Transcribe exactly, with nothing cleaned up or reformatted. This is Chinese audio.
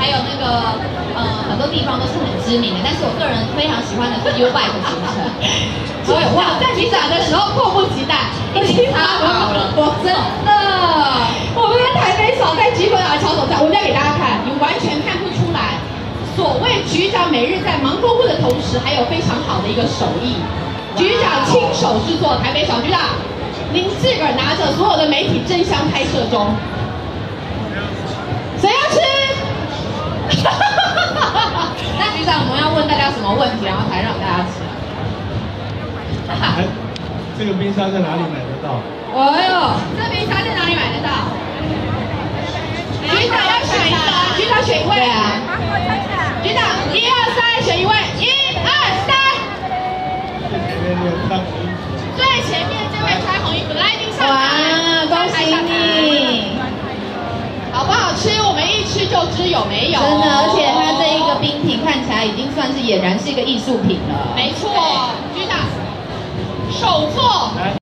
还有那个呃很多地方都是很知名的，但是我个人非常喜欢的是 U bike 行程。我有哇，在局长的时候迫不及待，已经擦好了，我真的。我们跟台北爽在集合岛桥头站，我再给大家看，你完全看不出来。所谓局长每日在忙公务的同时，还有非常好的一个手艺。局长亲手制作台北爽，局长，您自个儿拿着所有的媒体争相拍摄中。谁要吃？那局长，我们要问大家什么问题，然后才让大家吃？ 哎，这个冰沙在哪里买得到？ 哎呦，这冰沙在哪里买得到？局长要选一个，局长选一位啊！局长，一二三，选一位，一二三。最前面这位穿红衣服，来，您上台。哇，恭喜你！好不好吃？我们一吃就知有没有。真的，而且它这一个冰品看起来已经算是俨然是一个艺术品了。没错，局长，手作。